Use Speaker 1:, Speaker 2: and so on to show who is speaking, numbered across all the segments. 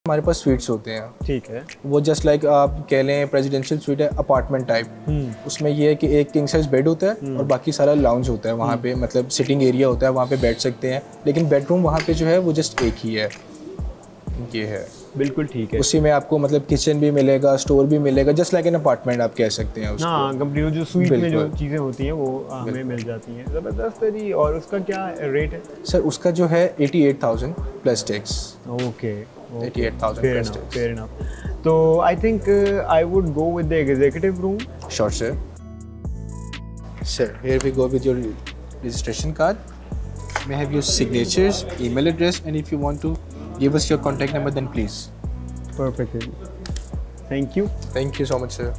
Speaker 1: हमारे पास स्वीट्स होते हैं,
Speaker 2: ठीक है।
Speaker 1: वो जस्ट लाइक आप कह लें प्रेसिडेंशियल स्वीट है, अपार्टमेंट टाइप। उसमें ये है कि एक किंग साइज बेड होता है और बाकी सारा लाउंज होता है वहाँ पे, मतलब सिटिंग एरिया होता है, वहाँ पे बैठ सकते हैं। लेकिन बेडरूम वहाँ पे जो है वो जस्ट एक ही है, ये है।
Speaker 2: बिल्कुल ठीक है।
Speaker 1: उसी में आपको मतलब किचन भी मिलेगा, स्टोर भी मिलेगा, जस्ट लाइक एन अपार्टमेंट आप कह सकते हैं उसको।
Speaker 2: हाँ, कंपनी जो स्वीट में जो चीज़ें होती हैं वो हमें मिल जाती हैं। ज़बरदस्त है जी। और उसका क्या रेट है?
Speaker 1: सर उसका जो है 88,000 plus tax.
Speaker 2: Okay,
Speaker 1: 88,000
Speaker 2: fair
Speaker 1: plus
Speaker 2: enough,
Speaker 1: tax.
Speaker 2: fair enough. So I think I would go with the executive room.
Speaker 1: Sure, sir. Sir, here we go with your registration card. May I have your signatures, email address, and if you want to give us your contact number, then please.
Speaker 2: Perfect. Thank you.
Speaker 1: Thank you so much, sir.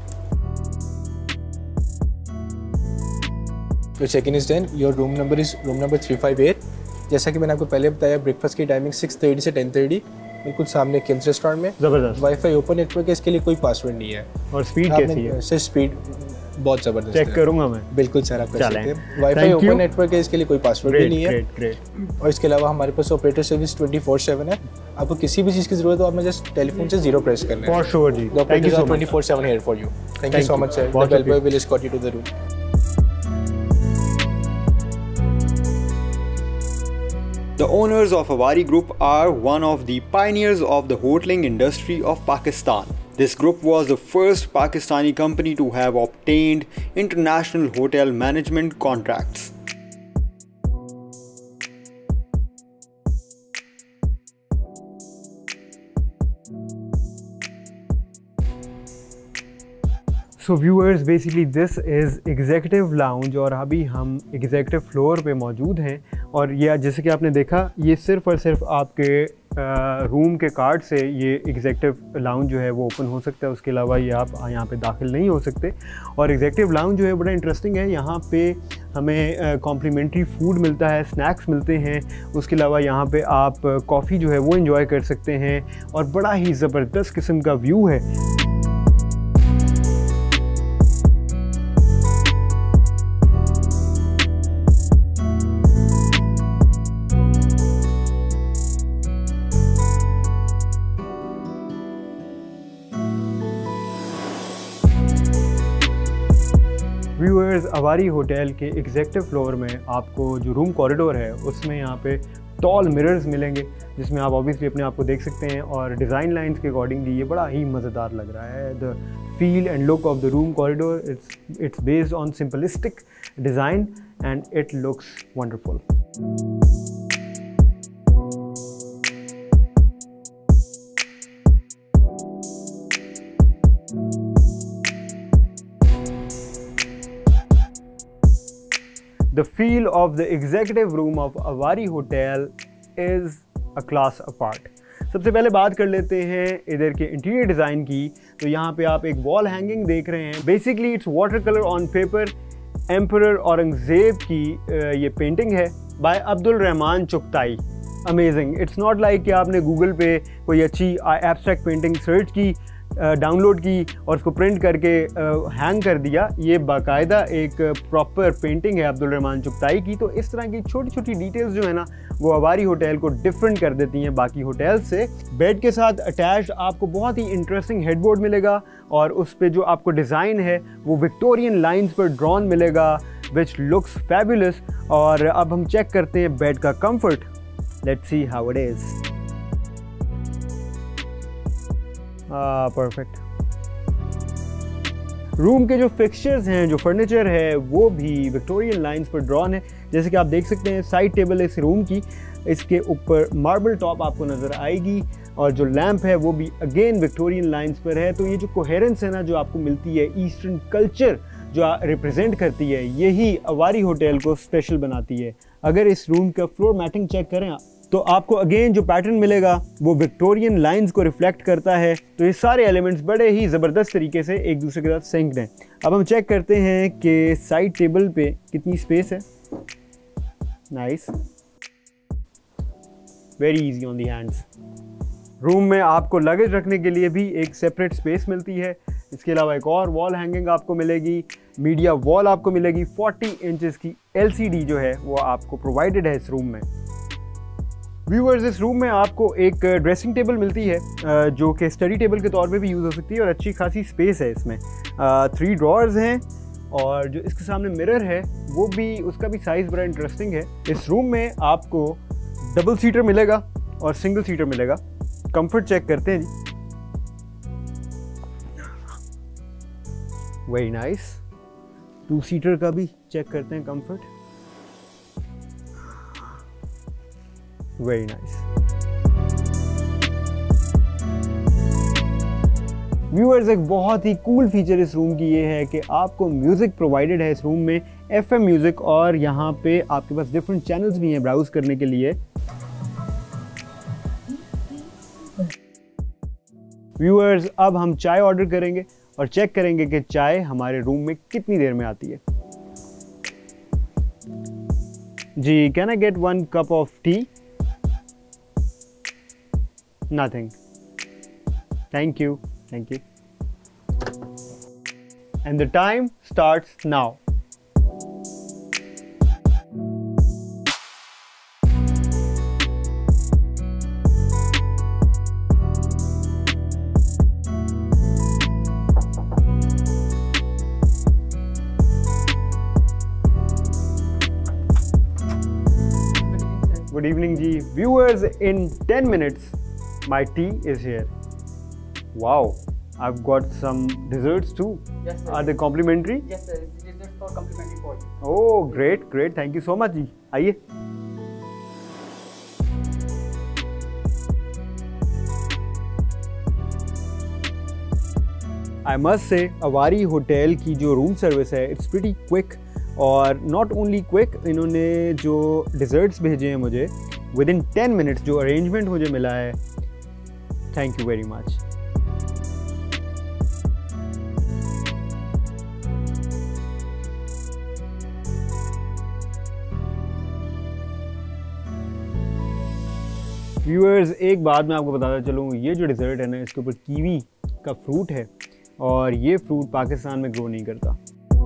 Speaker 1: Your check-in is done. Your room number is room number 358. जैसा कि मैंने आपको पहले बताया, breakfast की timing 6:30 से 10:30, बिल्कुल सामने किम्स रेस्टोरेंट में।
Speaker 2: ज़बरदस्त।
Speaker 1: वाईफाई ओपन नेटवर्क है, इसके लिए कोई पासवर्ड नहीं है।
Speaker 2: और स्पीड कैसी है?
Speaker 1: सर स्पीड बहुत ज़बरदस्त है।
Speaker 2: चेक करूँगा मैं।
Speaker 1: बिल्कुल सर, आप कर सकते हैं। वाईफाई ओपन नेटवर्क है, इसके लिए कोई पासवर्ड भी नहीं है।
Speaker 2: ग्रेट।
Speaker 1: और इसके अलावा हमारे पास ऑपरेटर सर्विस 24/7 है। आपको किसी भी चीज़ की ज़रूरत हो, आप जस्ट टेलीफोन से 0 प्रेस करना है।
Speaker 2: For sure ji.
Speaker 1: Thank you so much. 24/7 here for you. Thank you so much sir. The bell boy will escort you to the room.
Speaker 3: The owners of Awari Group are one of the pioneers of the hoteling industry of Pakistan. This group was the first Pakistani company to have obtained international hotel management contracts.
Speaker 2: So viewers, basically this is executive lounge और अभी हम executive floor पे मौजूद हैं। और ये जैसे कि आपने देखा, ये सिर्फ़ और सिर्फ आपके रूम के कार्ड से ये एग्जीक्यूटिव लाउंज जो है वो ओपन हो सकता है। उसके अलावा ये आप यहाँ पे दाखिल नहीं हो सकते। और एग्जीक्यूटिव लाउंज जो है बड़ा इंटरेस्टिंग है। यहाँ पे हमें कॉम्प्लीमेंट्री फूड मिलता है, स्नैक्स मिलते हैं। उसके अलावा यहाँ पे आप कॉफ़ी जो है वो एंजॉय कर सकते हैं और बड़ा ही ज़बरदस्त किस्म का व्यू है। व्यूअर्स, अवारी होटल के एग्जीक्यूटिव फ्लोर में आपको जो रूम कॉरिडोर है उसमें यहाँ पे टॉल मिरर्स मिलेंगे, जिसमें आप ऑब्वियसली अपने आप को देख सकते हैं। और डिज़ाइन लाइंस के अकॉर्डिंगली ये बड़ा ही मज़ेदार लग रहा है। The feel and look of the room corridor, it's based on simplistic design and it looks wonderful. The feel of the executive room of Awari Hotel is a class apart. सबसे पहले बात कर लेते हैं इधर के इंटीरियर डिज़ाइन की। तो यहाँ पे आप एक वॉल हैंगिंग देख रहे हैं। Basically it's water colour on paper. Emperor Aurangzeb की ये पेंटिंग है by Abdul Rahman Chughtai. Amazing. It's not like कि आपने गूगल पे कोई अच्छी एब्स्ट्रैक्ट पेंटिंग सर्च की, डाउनलोड की और उसको प्रिंट करके हैंग कर दिया। ये बाकायदा एक प्रॉपर पेंटिंग है अब्दुल रहमान चुगताई की। तो इस तरह की छोटी छोटी डिटेल्स जो है ना, वो अवारी होटल को डिफरेंट कर देती हैं बाकी होटल्स से। बेड के साथ अटैच्ड आपको बहुत ही इंटरेस्टिंग हेडबोर्ड मिलेगा और उस पर जो आपको डिज़ाइन है वो विक्टोरियन लाइंस पर ड्रॉन मिलेगा, विच लुक्स फैबुलस। और अब हम चेक करते हैं बेड का comfort. Let's see how it is. Perfect. Room के जो फिक्सचर्स हैं, जो फर्नीचर है, वो भी विक्टोरियन लाइंस पर ड्रॉन है। जैसे कि आप देख सकते हैं साइड टेबल इस रूम की, इसके ऊपर मार्बल टॉप आपको नज़र आएगी और जो लैंप है वो भी अगेन विक्टोरियन लाइंस पर है। तो ये जो कोहेरेंस है ना जो आपको मिलती है, ईस्टर्न कल्चर जो रिप्रेजेंट करती है, यही अवारी होटल को स्पेशल बनाती है। अगर इस रूम का फ्लोर मैटिंग चेक करें तो आपको अगेन जो पैटर्न मिलेगा वो विक्टोरियन लाइंस को रिफ्लेक्ट करता है। तो ये सारे एलिमेंट्स बड़े ही ज़बरदस्त तरीके से एक दूसरे के साथ सिंक्ड हैं। अब हम चेक करते हैं कि साइड टेबल पे कितनी स्पेस है। Nice, very easy on the hands. Room में आपको लगेज रखने के लिए भी एक सेपरेट स्पेस मिलती है। इसके अलावा एक और वॉल हैंगिंग आपको मिलेगी, मीडिया वॉल आपको मिलेगी। 40 इंचेस की LCD जो है वो आपको प्रोवाइडेड है इस रूम में। व्यूअर्स, इस रूम में आपको एक ड्रेसिंग टेबल मिलती है जो कि स्टडी टेबल के तौर पे भी यूज़ हो सकती है और अच्छी खासी स्पेस है इसमें। 3 ड्रॉर्स हैं और जो इसके सामने मिरर है वो भी, उसका भी साइज़ बड़ा इंटरेस्टिंग है। इस रूम में आपको डबल सीटर मिलेगा और सिंगल सीटर मिलेगा। कंफर्ट चेक करते हैं जी। Very nice. 2 सीटर का भी चेक करते हैं कंफर्ट। Very nice. व्यूअर्स, एक बहुत ही कूल फीचर इस रूम की ये है कि आपको म्यूज़िक प्रोवाइडेड है इस रूम में, FM म्यूज़िक, और यहाँ पे आपके पास डिफरेंट चैनल्स भी हैं ब्राउज करने के लिए। व्यूअर्स, अब हम चाय ऑर्डर करेंगे और चेक करेंगे कि चाय हमारे रूम में कितनी देर में आती है। जी, can I get 1 cup of tea? Nothing. Thank you. Thank you. And the time starts now. Good evening, ji. Viewers, in 10 minutes, my tea is here. Wow, I've got some desserts too.
Speaker 4: Yes, sir.
Speaker 2: Are they complimentary?
Speaker 4: Yes, sir. This is for complimentary for you.
Speaker 2: Oh, great, great. Thank you so much, जी। आइए। I must say, Avari hotel की जो room service है, it's pretty quick, और not only quick, इन्होंने जो desserts भेजे हैं मुझे within 10 minutes, जो arrangement मुझे मिला है, thank you very much. Viewers, एक बात मैं आपको बताता चलूँ, ये जो डिज़र्ट है ना, इसके ऊपर कीवी का फ्रूट है और ये फ्रूट पाकिस्तान में ग्रो नहीं करता।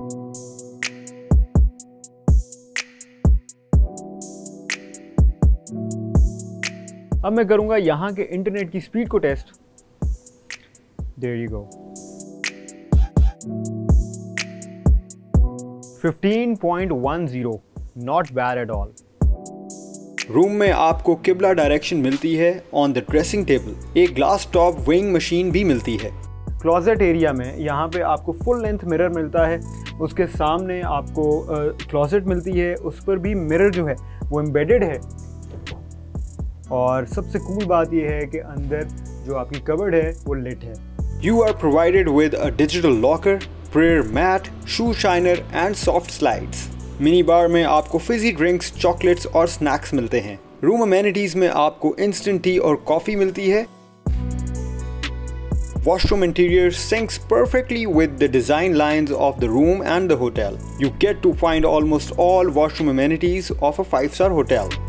Speaker 2: अब मैं करूँगा यहाँ के इंटरनेट की स्पीड को test. There you go. 15.10, not bad at all.
Speaker 3: Room में आपको किबला डायरेक्शन मिलती है ऑन द ड्रेसिंग टेबल। एक ग्लास टॉप वेइंग मशीन भी मिलती है।
Speaker 2: क्लोजेट एरिया में यहाँ पे आपको फुल लेंथ मिरर मिलता है, उसके सामने आपको क्लोजेट मिलती है, उस पर भी मिरर जो है वो एम्बेडेड है। और सबसे कूल बात यह है कि अंदर जो आपकी कबर्ड है वो लिट है।
Speaker 3: You are provided with a digital locker, prayer mat, shoe shiner and soft slides. Mini bar में आपको फिजी ड्रिंक्स, चॉकलेट्स और स्नैक्स मिलते हैं। रूम अमेनिटीज में आपको इंस्टेंट टी और कॉफी मिलती है। Washroom interior syncs perfectly with the design lines of the room and the hotel. You get to find almost all washroom amenities of a 5-star hotel.